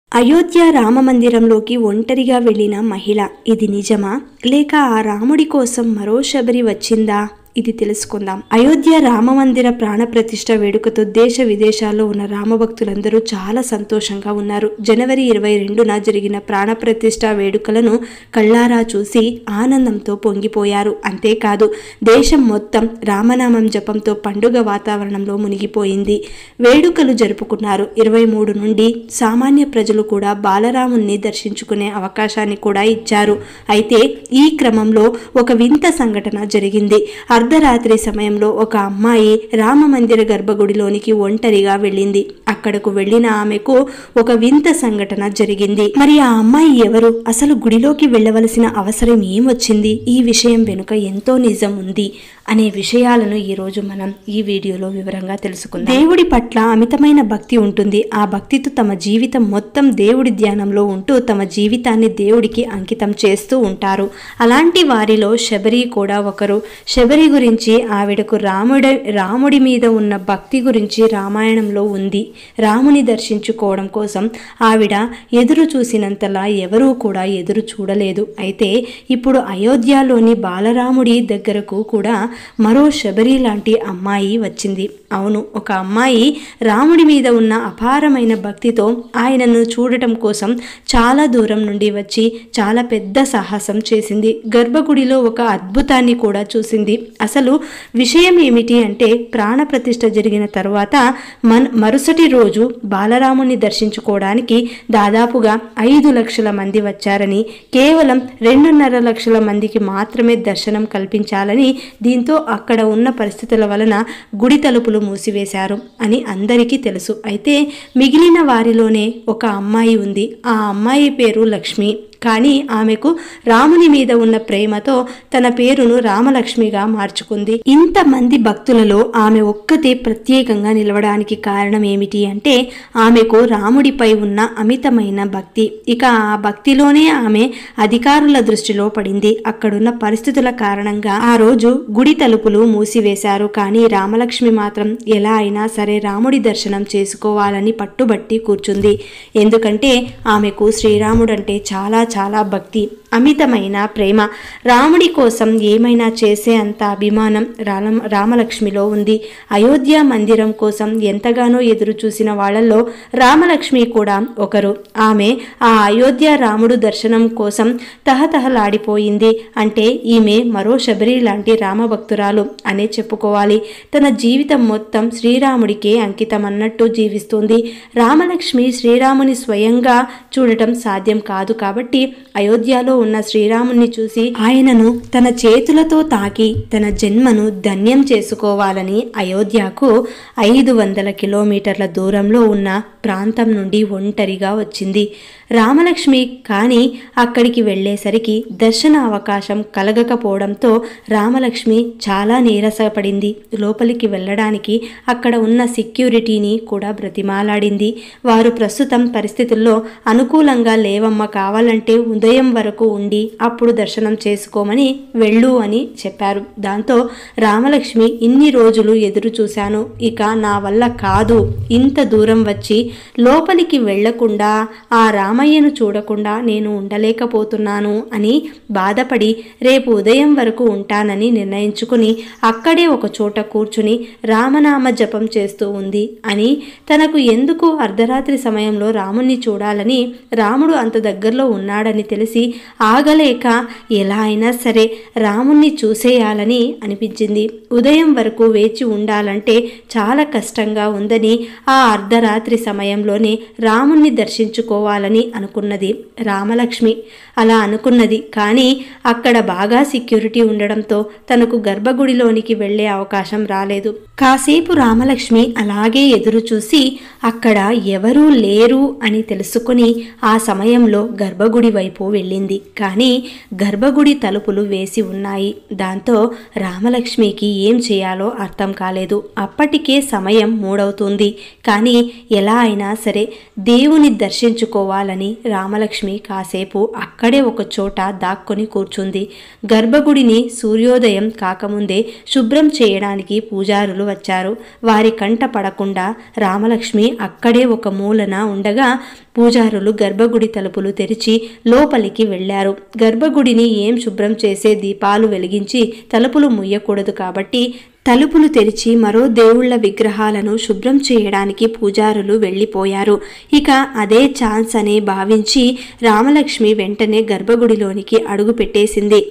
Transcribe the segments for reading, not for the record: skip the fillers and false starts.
అయోధ్య రామమందిరంలోకి ఒంటరిగా వెళ్లిన మహిళ. ఇది నిజమా, లేక ఆ రాముడి కోసం మరో శబరి వచ్చిందా? ఇది తెలుసుకుందాం. అయోధ్య రామమందిర ప్రాణప్రతిష్ఠ వేడుకతో దేశ విదేశాల్లో ఉన్న రామభక్తులందరూ చాలా సంతోషంగా ఉన్నారు. జనవరి 22న జరిగిన ప్రాణప్రతిష్ఠ వేడుకలను కళ్ళారా చూసి ఆనందంతో పొంగిపోయారు. అంతేకాదు, దేశం మొత్తం రామనామం జపంతో పండుగ వాతావరణంలో మునిగిపోయింది. వేడుకలు జరుపుకున్నారు. 23 నుండి సామాన్య ప్రజలు కూడా బాలరాముణ్ణి దర్శించుకునే అవకాశాన్ని కూడా ఇచ్చారు. అయితే ఈ క్రమంలో ఒక వింత సంఘటన జరిగింది. అర్ధరాత్రి సమయంలో ఒక అమ్మాయి రామమందిర గర్భగుడిలోనికి ఒంటరిగా వెళ్ళింది. అక్కడకు వెళ్లిన ఆమెకు ఒక వింత సంఘటన జరిగింది. మరి ఆ అమ్మాయి ఎవరు? అసలు గుడిలోకి వెళ్ళవలసిన అవసరం ఏమొచ్చింది? ఈ విషయం వెనుక ఎంతో నిజం ఉంది అనే విషయాలను ఈరోజు మనం ఈ వీడియోలో వివరంగా తెలుసుకుందాం. దేవుడి పట్ల అమితమైన భక్తి ఉంటుంది. ఆ భక్తితో తమ జీవితం మొత్తం దేవుడి ధ్యానంలో ఉంటూ తమ జీవితాన్ని దేవుడికి అంకితం చేస్తూ ఉంటారు. అలాంటి వారిలో శబరి కూడా ఒకరు. శబరి గురించి ఆవిడకు రాముడి మీద ఉన్న భక్తి గురించి రామాయణంలో ఉంది. రాముని దర్శించుకోవడం కోసం ఆవిడ ఎదురు చూసినంతలా ఎవరూ కూడా ఎదురు చూడలేదు. అయితే ఇప్పుడు అయోధ్యలోని బాలరాముడి దగ్గరకు కూడా మరో శబరి లాంటి అమ్మాయి వచ్చింది. అవును, ఒక అమ్మాయి రాముడి మీద ఉన్న అపారమైన భక్తితో ఆయనను చూడటం కోసం చాలా దూరం నుండి వచ్చి చాలా పెద్ద సాహసం చేసింది. గర్భగుడిలో ఒక అద్భుతాన్ని కూడా చూసింది. అసలు విషయం ఏమిటి అంటే, ప్రాణప్రతిష్ఠ జరిగిన తరువాత మరుసటి రోజు బాలరాముని దర్శించుకోవడానికి దాదాపుగా 5 లక్షల మంది వచ్చారని, కేవలం 2.5 లక్షల మందికి మాత్రమే దర్శనం కల్పించాలని, దీంతో అక్కడ ఉన్న పరిస్థితుల వలన గుడి తలుపులు మూసివేశారు అని అందరికీ తెలుసు. అయితే మిగిలిన వారిలోనే ఒక అమ్మాయి ఉంది. ఆ అమ్మాయి పేరు లక్ష్మి. కానీ ఆమెకు రాముని మీద ఉన్న ప్రేమతో తన పేరును రామలక్ష్మిగా మార్చుకుంది. ఇంతమంది భక్తులలో ఆమె ఒక్కతే ప్రత్యేకంగా నిలవడానికి కారణం ఏమిటి అంటే, ఆమెకు రాముడిపై ఉన్న అమితమైన భక్తి. ఇక ఆ భక్తిలోనే ఆమె అధికారుల దృష్టిలో పడింది. అక్కడున్న పరిస్థితుల కారణంగా ఆ రోజు గుడి తలుపులు మూసివేశారు. కానీ రామలక్ష్మి మాత్రం ఎలా అయినా సరే రాముడి దర్శనం చేసుకోవాలని పట్టుబట్టి కూర్చుంది. ఎందుకంటే ఆమెకు శ్రీరాముడంటే చాలా భక్తి, అమితమైన ప్రేమ. రాముడి కోసం ఏమైనా చేసే అంత అభిమానం రామలక్ష్మిలో ఉంది. అయోధ్య మందిరం కోసం ఎంతగానో ఎదురు చూసిన వాళ్లలో రామలక్ష్మి కూడా ఒకరు. ఆమె ఆ అయోధ్య రాముడు దర్శనం కోసం తహతహలాడిపోయింది. అంటే ఈమె మరో శబరి లాంటి రామభక్తురాలు అనే చెప్పుకోవాలి. తన జీవితం మొత్తం శ్రీరాముడికే అంకితం అన్నట్టు జీవిస్తుంది. రామలక్ష్మి శ్రీరాముని స్వయంగా చూడటం సాధ్యం కాదు కాబట్టి అయోధ్యలో ఉన్న శ్రీరాముని చూసి ఆయనను తన చేతులతో తాకి తన జన్మను ధన్యం చేసుకోవాలని అయోధ్యకు 500 కిలోమీటర్ల దూరంలో ఉన్న ప్రాంతం నుండి ఒంటరిగా వచ్చింది రామలక్ష్మి. కానీ అక్కడికి వెళ్ళేసరికి దర్శన అవకాశం కలగకపోవడంతో రామలక్ష్మి చాలా నీరసపడింది. లోపలికి వెళ్ళడానికి అక్కడ ఉన్న సెక్యూరిటీని కూడా బ్రతిమాలాడింది. వారు ప్రస్తుతం పరిస్థితుల్లో అనుకూలంగా లేవమ్మ, కావాలంటే ఉదయం వరకు ఉండి అప్పుడు దర్శనం చేసుకోమని వెళ్ళు అని చెప్పారు. దాంతో రామలక్ష్మి, ఇన్ని రోజులు ఎదురు చూశాను, ఇక నా వల్ల కాదు, ఇంత దూరం వచ్చి లోపలికి వెళ్లకుండా ఆ రామయ్యను చూడకుండా నేను ఉండలేకపోతున్నాను అని బాధపడి రేపు ఉదయం వరకు ఉంటానని నిర్ణయించుకుని అక్కడే ఒక చోట కూర్చుని రామనామ జపం చేస్తూ ఉంది. అని తనకు ఎందుకు అర్ధరాత్రి సమయంలో రాముణ్ణి చూడాలని, రాముడు అంత దగ్గరలో ఉన్నాడని తెలిసి ఆగలేక ఎలా అయినా సరే రాముణ్ణి చూసేయాలని అనిపించింది. ఉదయం వరకు వేచి ఉండాలంటే చాలా కష్టంగా ఉందని ఆ అర్ధరాత్రి సమయంలోనే రాముణ్ణి దర్శించుకోవాలని అనుకున్నది రామలక్ష్మి. అలా అనుకున్నది. కానీ అక్కడ బాగా సెక్యూరిటీ ఉండడంతో తనకు గర్భగుడిలోనికి వెళ్లే అవకాశం రాలేదు. కాసేపు రామలక్ష్మి అలాగే ఎదురు చూసి అక్కడ ఎవరూ లేరు అని తెలుసుకుని ఆ సమయంలో గర్భగుడి వైపు వెళ్ళింది. కానీ గర్భగుడి తలుపులు వేసి ఉన్నాయి. దాంతో రామలక్ష్మికి ఏం చేయాలో అర్థం కాలేదు. అప్పటికే సమయం 3 అవుతుంది. కానీ ఎలా అయినా సరే దేవుని దర్శించుకోవాలని రామలక్ష్మి కాసేపు అక్కడే ఒక చోట దాక్కొని కూర్చుంది. గర్భగుడిని సూర్యోదయం కాకముందే శుభ్రం చేయడానికి పూజారులు వచ్చారు. వారి కంట పడకుండా రామలక్ష్మి అక్కడే ఒక మూలన ఉండగా పూజారులు గర్భగుడి తలుపులు తెరిచి లోపలికి వెళ్లారు. గర్భగుడిని ఏం శుభ్రం చేసే దీపాలు వెలిగించి తలుపులు ముయ్యకూడదు కాబట్టి తలుపులు తెరిచి మరో దేవుళ్ల విగ్రహాలను శుభ్రం చేయడానికి పూజారులు వెళ్ళిపోయారు. ఇక అదే ఛాన్స్ అని భావించి రామలక్ష్మి వెంటనే గర్భగుడిలోనికి అడుగు పెట్టేసింది.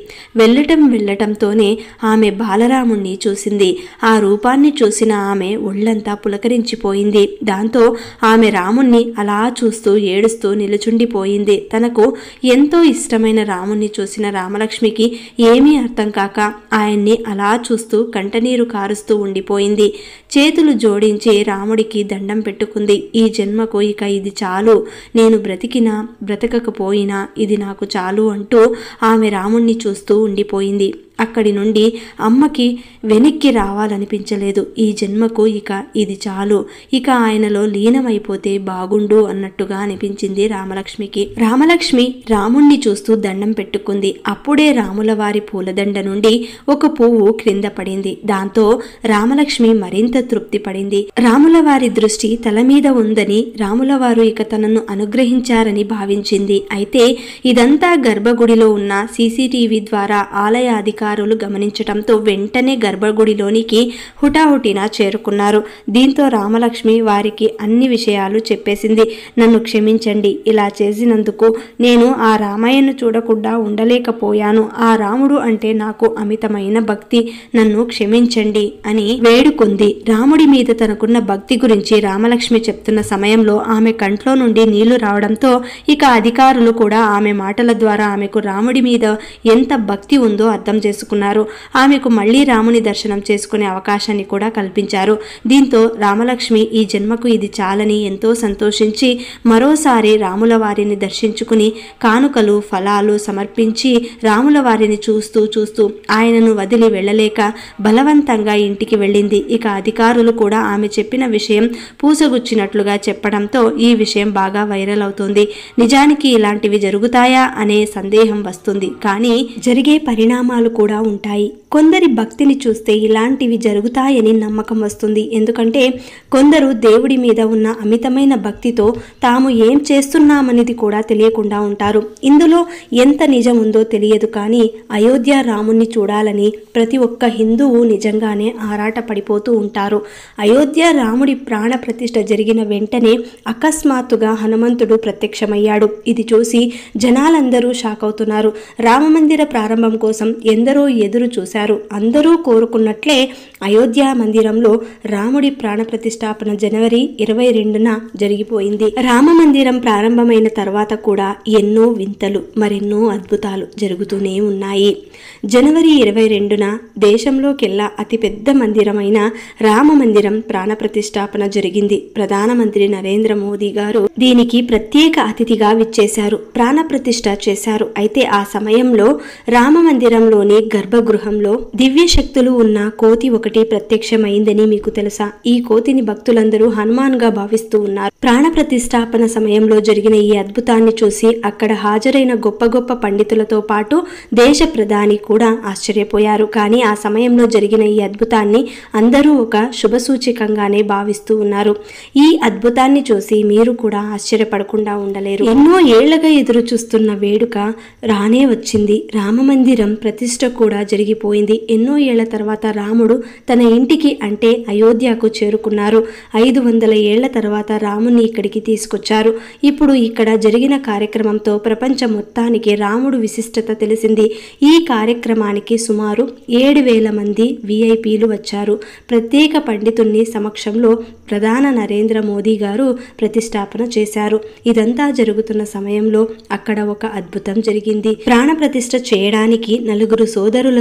వెళ్ళటంతోనే ఆమె బాలరాముణ్ణి చూసింది. ఆ రూపాన్ని చూసిన ఆమె ఒళ్ళంతా పులకరించిపోయింది. దాంతో ఆమె రాముణ్ణి అలా చూస్తూ ఏడుస్తూ నిలుచుండిపోయింది. తనకు ఎంతో ఇష్టమైన రాముణ్ణి చూసిన రామలక్ష్మికి ఏమీ అర్థం కాక ఆయన్ని అలా చూస్తూ కంటనీరు కారుస్తూ ఉండిపోయింది. చేతులు జోడించి రాముడికి దండం పెట్టుకుంది. ఈ జన్మకు ఇక ఇది చాలు, నేను బ్రతికినా బ్రతకకపోయినా ఇది నాకు చాలు అంటూ ఆమె రాముణ్ణి చూస్తూ ఉండిపోయింది. అక్కడి నుండి అమ్మకి వెనక్కి రావాలనిపించలేదు. ఈ జన్మకు ఇక ఇది చాలు, ఇక ఆయనలో లీనమైపోతే బాగుండు అన్నట్టుగా అనిపించింది రామలక్ష్మికి. రామలక్ష్మి రాముణ్ణి చూస్తూ దండం పెట్టుకుంది. అప్పుడే రాముల వారి పూలదండ నుండి ఒక పువ్వు క్రింద పడింది. దాంతో రామలక్ష్మి మరింత తృప్తి పడింది. రాముల వారి దృష్టి తల మీద ఉందని, రాముల వారు ఇక తనను అనుగ్రహించారని భావించింది. అయితే ఇదంతా గర్భగుడిలో ఉన్న సీసీటీవీ ద్వారా ఆలయ అధికారులు గమనించటంతో వెంటనే గర్భగుడిలోనికి హుటాహుటిన చేరుకున్నారు. దీంతో రామలక్ష్మి వారికి అన్ని విషయాలు చెప్పేసింది. నన్ను క్షమించండి, ఇలా చేసినందుకు నేను ఆ రామయ్యను చూడకుండా ఉండలేకపోయాను. ఆ రాముడు అంటే నాకు అమితమైన భక్తి, నన్ను క్షమించండి అని వేడుకుంది. రాముడి మీద తనకున్న భక్తి గురించి రామలక్ష్మి చెప్తున్న సమయంలో ఆమె కంట్లో నుండి నీళ్లు రావడంతో ఇక అధికారులు కూడా ఆమె మాటల ద్వారా ఆమెకు రాముడి మీద ఎంత భక్తి ఉందో అర్థం చేసుకున్నారు. ఆమెకు మళ్లీ రాముని దర్శనం చేసుకునే అవకాశాన్ని కూడా కల్పించారు. దీంతో రామలక్ష్మి ఈ జన్మకు ఇది చాలని ఎంతో సంతోషించి మరోసారి రాముల వారిని దర్శించుకుని కానుకలు ఫలాలు సమర్పించి రాముల వారిని చూస్తూ ఆయనను వదిలి వెళ్ళలేక బలవంతంగా ఇంటికి వెళ్ళింది. ఇక అధికారులు కూడా ఆమె చెప్పిన విషయం పూసగుచ్చినట్లుగా చెప్పడంతో ఈ విషయం బాగా వైరల్ అవుతుంది. నిజానికి ఇలాంటివి జరుగుతాయా అనే సందేహం వస్తుంది. కానీ జరిగే పరిణామాలు కూడా ఉంటాయి. కొందరి భక్తిని చూస్తే ఇలాంటివి జరుగుతాయని నమ్మకం వస్తుంది. ఎందుకంటే కొందరు దేవుడి మీద ఉన్న అమితమైన భక్తితో తాము ఏం చేస్తున్నామనేది కూడా తెలియకుండా ఉంటారు. ఇందులో ఎంత నిజం ఉందో తెలియదు. కానీ అయోధ్య రాముణ్ణి చూడాలని ప్రతి ఒక్క హిందువు నిజంగానే ఆరాట పడిపోతూ ఉంటారు. అయోధ్య రాముడి ప్రాణ ప్రతిష్ఠ జరిగిన వెంటనే అకస్మాత్తుగా హనుమంతుడు ప్రత్యక్షమయ్యాడు. ఇది చూసి జనాలందరూ షాక్ అవుతున్నారు. రామమందిర ప్రారంభం కోసం ఎందరో ఎదురు చూశారు. అందరూ కోరుకున్నట్లే అయోధ్య మందిరంలో రాముడి ప్రాణ ప్రతిష్టాపన జనవరి 22న జరిగిపోయింది. రామ మందిరం ప్రారంభమైన తర్వాత కూడా ఎన్నో వింతలు మరెన్నో అద్భుతాలు జరుగుతూనే ఉన్నాయి. జనవరి 22న దేశంలోకెల్లా అతిపెద్ద మందిరమైన రామ మందిరం ప్రాణ ప్రతిష్టాపన జరిగింది. ప్రధానమంత్రి నరేంద్ర మోదీ గారు దీనికి ప్రత్యేక అతిథిగా విచ్చేశారు, ప్రాణ ప్రతిష్ఠ చేశారు. అయితే ఆ సమయంలో రామ మందిరంలోని గర్భగృహంలో దివ్య శక్తులు ఉన్న కోతి ఒకటి ప్రత్యక్షమైందని మీకు తెలుసా? ఈ కోతిని భక్తులందరూ హనుమాన్ గా భావిస్తూ ఉన్నారు. ప్రాణ ప్రతిష్టాపన సమయంలో జరిగిన ఈ అద్భుతాన్ని చూసి అక్కడ హాజరైన గొప్ప గొప్ప పండితులతో పాటు దేశ ప్రధాని కూడా ఆశ్చర్యపోయారు. కానీ ఆ సమయంలో జరిగిన ఈ అద్భుతాన్ని అందరూ ఒక శుభ సూచకంగానే భావిస్తూ ఉన్నారు. ఈ అద్భుతాన్ని చూసి మీరు కూడా ఆశ్చర్యపడకుండా ఉండలేరు. ఎన్నో ఏళ్లగా ఎదురు చూస్తున్న వేడుక రానే వచ్చింది. రామమందిరం ప్రతిష్ఠ కూడా జరిగిపోయింది. ఎన్నో ఏళ్ల తర్వాత రాముడు తన ఇంటికి అంటే అయోధ్యకు చేరుకున్నారు. 500 ఏళ్ల తర్వాత రాముని ఇక్కడికి తీసుకొచ్చారు. ఇప్పుడు ఇక్కడ జరిగిన కార్యక్రమంతో ప్రపంచం మొత్తానికి రాముడు విశిష్టత తెలిసింది. ఈ కార్యక్రమానికి సుమారు 7,000 మంది విఐపీలు వచ్చారు. ప్రత్యేక పండితుని సమక్షంలో ప్రధాన నరేంద్ర మోదీ గారు ప్రతిష్టాపన చేశారు. ఇదంతా జరుగుతున్న సమయంలో అక్కడ ఒక అద్భుతం జరిగింది. ప్రాణ ప్రతిష్ఠ చేయడానికి 4 సోదరులతో పాటు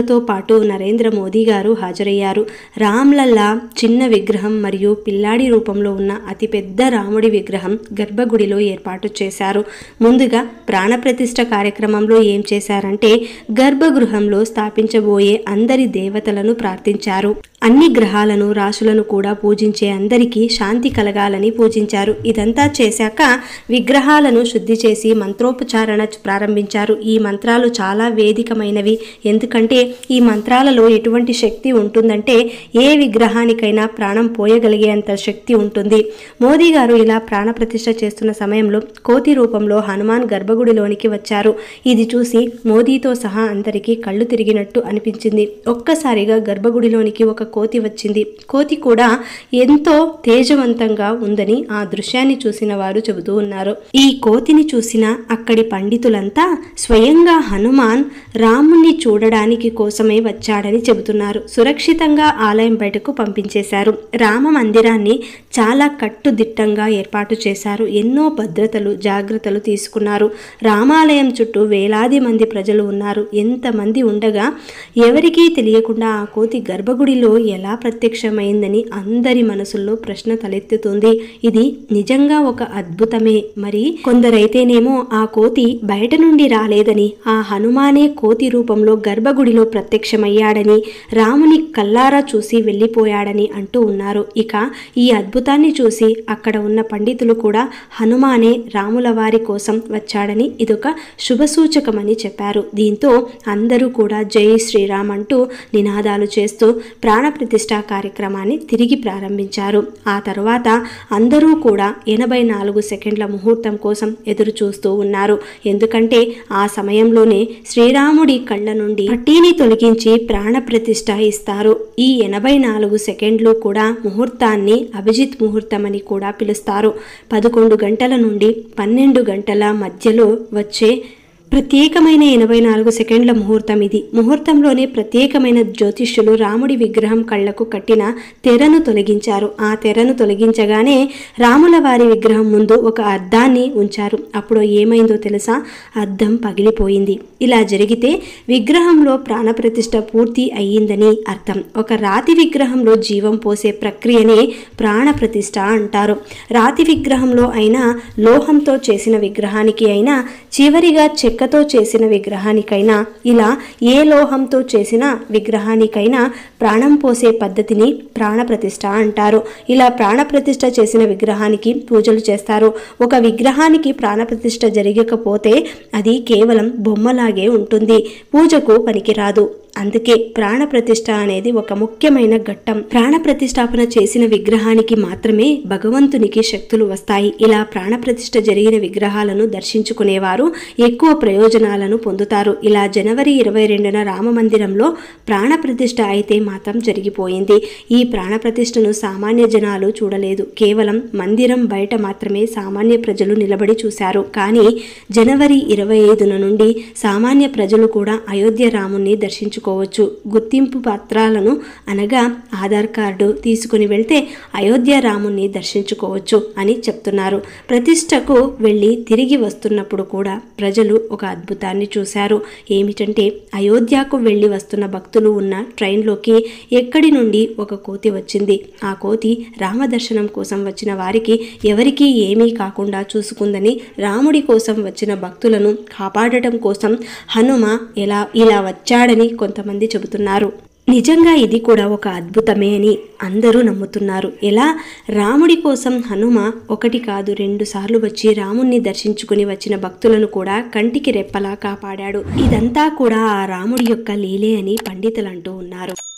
పాటు నరేంద్ర మోదీ గారు హాజరయ్యారు. రామ్లల్లా చిన్న విగ్రహం మరియు పిల్లాడి రూపంలో ఉన్న అతిపెద్ద రాముడి విగ్రహం గర్భగుడిలో ఏర్పాటు చేశారు. ముందుగా ప్రాణప్రతిష్ఠ కార్యక్రమంలో ఏం చేశారంటే గర్భగృహంలో స్థాపించబోయే అందరి దేవతలను ప్రార్థించారు. అన్ని గ్రహాలను రాశులను కూడా పూజించే అందరికీ శాంతి కలగాలని పూజించారు. ఇదంతా చేశాక విగ్రహాలను శుద్ధి చేసి మంత్రోపచారణ ప్రారంభించారు. ఈ మంత్రాలు చాలా వేదికమైనవి. ఎందుకంటే ఈ మంత్రాలలో ఎటువంటి శక్తి ఉంటుందంటే ఏ విగ్రహానికైనా ప్రాణం పోయగలిగేంత శక్తి ఉంటుంది. మోదీ గారు ఇలా ప్రాణప్రతిష్ఠ చేస్తున్న సమయంలో కోతి రూపంలో హనుమాన్ గర్భగుడిలోనికి వచ్చారు. ఇది చూసి మోదీతో సహా అందరికీ కళ్ళు తిరిగినట్టు అనిపించింది. ఒక్కసారిగా గర్భగుడిలోనికి ఒక కోతి వచ్చింది. కోతి కూడా ఎంతో తేజవంతంగా ఉందని ఆ దృశ్యాన్ని చూసిన వారు చెబుతూ ఉన్నారు. ఈ కోతిని చూసిన అక్కడి పండితులంతా స్వయంగా హనుమాన్ రాముణ్ణి చూడడానికి కోసమే వచ్చాడని చెబుతున్నారు. సురక్షితంగా ఆలయం బయటకు పంపించేశారు. రామ మందిరాన్ని చాలా కట్టుదిట్టంగా ఏర్పాటు చేశారు. ఎన్నో భద్రతలు జాగ్రత్తలు తీసుకున్నారు. రామాలయం చుట్టూ వేలాది మంది ప్రజలు ఉన్నారు. ఎంతమంది ఉండగా ఎవరికీ తెలియకుండా ఆ కోతి గర్భగుడిలో ఎలా ప్రత్యక్షమైందని అందరి మనసుల్లో ప్రశ్న తలెత్తుతుంది. ఇది నిజంగా ఒక అద్భుతమే. మరి కొందరైతేనేమో ఆ కోతి బయట నుండి రాలేదని, ఆ హనుమానే కోతి రూపంలో గర్భగుడిలో ప్రత్యక్షమయ్యాడని, రాముని కల్లారా చూసి వెళ్ళిపోయాడని అంటూ ఉన్నారు. ఇక ఈ అద్భుతాన్ని చూసి అక్కడ ఉన్న పండితులు కూడా హనుమానే రాముల వారి కోసం వచ్చాడని, ఇదొక శుభసూచకమని చెప్పారు. దీంతో అందరూ కూడా జై శ్రీరామ్ అంటూ నినాదాలు చేస్తూ ప్రాణప్రతిష్ఠ కార్యక్రమాన్ని తిరిగి ప్రారంభించారు. ఆ తర్వాత అందరూ కూడా 84 సెకండ్ల ముహూర్తం కోసం ఎదురు చూస్తూ ఉన్నారు. ఎందుకంటే ఆ సమయంలోనే శ్రీరాముడి కళ్ళ నుండి పట్టీని తొలగించి ప్రాణప్రతిష్ఠ ఇస్తారు. ఈ 84 సెకండ్లు కూడా ముహూర్తాన్ని అభిజిత్ ముహూర్తం అని కూడా పిలుస్తారు. 11 గంటల నుండి 12 గంటల మధ్యలో వచ్చే ప్రత్యేకమైన 84 సెకండ్ల ముహూర్తం ఇది. ముహూర్తంలోనే ప్రత్యేకమైన జ్యోతిష్యులు రాముడి విగ్రహం కళ్లకు కట్టిన తెరను తొలగించారు. ఆ తెరను తొలగించగానే రాముల వారి విగ్రహం ముందు ఒక అద్దాన్ని ఉంచారు. అప్పుడు ఏమైందో తెలుసా? అద్దం పగిలిపోయింది. ఇలా జరిగితే విగ్రహంలో ప్రాణప్రతిష్ఠ పూర్తి అయ్యిందని అర్థం. ఒక రాతి విగ్రహంలో జీవం పోసే ప్రక్రియనే ప్రాణప్రతిష్ఠ అంటారు. రాతి విగ్రహంలో అయినా, లోహంతో చేసిన విగ్రహానికి అయినా, చివరిగా చెక్కతో చేసిన విగ్రహానికైనా, ఇలా ఏ లోహంతో చేసిన విగ్రహానికైనా ప్రాణం పోసే పద్ధతిని ప్రాణప్రతిష్ఠ అంటారు. ఇలా ప్రాణప్రతిష్ఠ చేసిన విగ్రహానికి పూజలు చేస్తారు. ఒక విగ్రహానికి ప్రాణప్రతిష్ఠ జరగకపోతే అది కేవలం బొమ్మలాగే ఉంటుంది, పూజకు పనికిరాదు. అందుకే ప్రాణప్రతిష్ఠ అనేది ఒక ముఖ్యమైన ఘట్టం. ప్రాణప్రతిష్ఠాపన చేసిన విగ్రహానికి మాత్రమే భగవంతునికి శక్తులు వస్తాయి. ఇలా ప్రాణప్రతిష్ఠ జరిగిన విగ్రహాలను దర్శించుకునేవారు ఎక్కువ ప్రయోజనాలను పొందుతారు. ఇలా జనవరి 22న రామమందిరంలో ప్రాణప్రతిష్ఠ అయితే మాత్రం జరిగిపోయింది. ఈ ప్రాణప్రతిష్ఠను సామాన్య జనాలు చూడలేదు. కేవలం మందిరం బయట మాత్రమే సామాన్య ప్రజలు నిలబడి చూశారు. కానీ జనవరి 25న నుండి సామాన్య ప్రజలు కూడా అయోధ్య రాముణ్ణి దర్శించుకోవచ్చు. గుర్తింపు పత్రాలను అనగా ఆధార్ కార్డు తీసుకుని వెళ్తే అయోధ్య రాముణ్ణి దర్శించుకోవచ్చు అని చెప్తున్నారు. ప్రతిష్టకు వెళ్ళి తిరిగి వస్తున్నప్పుడు కూడా ప్రజలు ఒక అద్భుతాన్ని చూశారు. ఏమిటంటే అయోధ్యకు వెళ్ళి వస్తున్న భక్తులు ఉన్న ట్రైన్లోకి ఎక్కడి నుండి ఒక కోతి వచ్చింది. ఆ కోతి రామదర్శనం కోసం వచ్చిన వారికి ఎవరికీ ఏమీ కాకుండా చూసుకుందని, రాముడి కోసం వచ్చిన భక్తులను కాపాడటం కోసం హనుమ ఇలా వచ్చాడని కొంతమంది చెబుతున్నారు. నిజంగా ఇది కూడా ఒక అద్భుతమే అని అందరూ నమ్ముతున్నారు. ఎలా? రాముడి కోసం హనుమ ఒకటి కాదు 2 సార్లు వచ్చి రాముణ్ణి దర్శించుకుని వచ్చిన భక్తులను కూడా కంటికి రెప్పలా కాపాడాడు. ఇదంతా కూడా ఆ రాముడి యొక్క లీలే అని పండితులు అంటూ ఉన్నారు.